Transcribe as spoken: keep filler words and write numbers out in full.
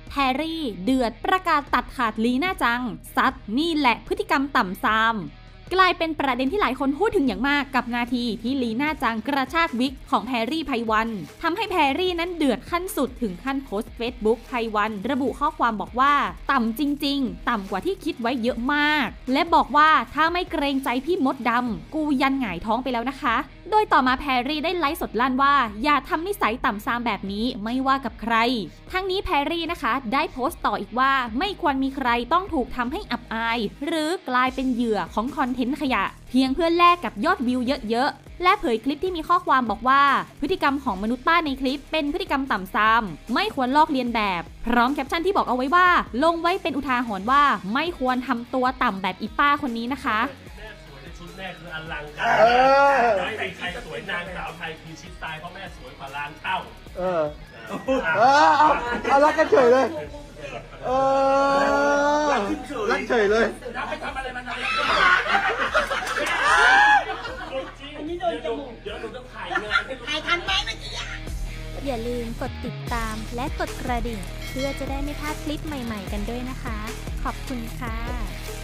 แฮร์รี่เดือดประกาศตัดขาดลีน่าจังซัดนี่แหละพฤติกรรมต่ำซามกลายเป็นประเด็นที่หลายคนพูดถึงอย่างมากกับนาทีที่ลีน่าจังกระชากวิกของแพรรี่ไพวันทำให้แพรรี่นั้นเดือดขั้นสุดถึงขั้นโพสต์เฟซบุ๊กไพวันระบุข้อความบอกว่าต่ำจริงๆต่ำกว่าที่คิดไว้เยอะมากและบอกว่าถ้าไม่เกรงใจพี่มดดำกูยันหงายท้องไปแล้วนะคะโดยต่อมาแพรรี่ได้ไลฟ์สดลั่นว่าอย่าทำนิสัยต่ำซามแบบนี้ไม่ว่ากับใครทั้งนี้แพรรี่นะคะได้โพสต์ต่ออีกว่าไม่ควรมีใครต้องถูกทำให้อับอายหรือกลายเป็นเหยื่อของคอนเทนต์ขยะเพียงเพื่อแลกกับยอดวิวเยอะๆและเผยคลิปที่มีข้อความบอกว่าพฤติกรรมของมนุษย์ป้าในคลิปเป็นพฤติกรรมต่ำซามไม่ควรลอกเลียนแบบพร้อมแคปชั่นที่บอกเอาไว้ว่าลงไว้เป็นอุทาหรณ์ว่าไม่ควรทำตัวต่ำแบบอีป้าคนนี้นะคะชุดแม่คืออลังการไม่มีใครสวยนางสาวไทยคือชิดตายเพราะแม่สวยกว่าล้านเท่าเออเออเอาเอารักกันเฉยเลยเออรักเฉยเลยแล้วให้ทำอะไรมันอะไรอันนี้โดนจมูกเดี๋ยวหนูต้องถ่ายงานถ่ายทันไหมเมื่อกี้อย่าลืมกดติดตามและกดกระดิ่งเพื่อจะได้ไม่พลาดคลิปใหม่ๆกันด้วยนะคะขอบคุณค่ะ